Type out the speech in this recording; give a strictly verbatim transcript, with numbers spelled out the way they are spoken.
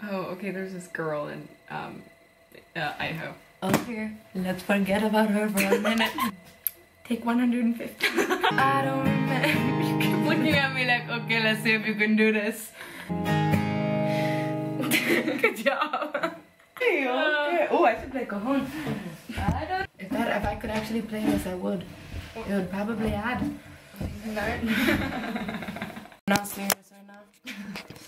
Oh, okay, there's this girl in um, uh, Idaho. Okay, let's forget about her for a minute. Take one hundred fifty. I don't remember. You keep looking at me like, okay, let's see if you can do this. Good job. Hey, okay. Oh, I should play cajon. I don't. If that, if I could actually play this, I would. It would probably add. Not serious right now.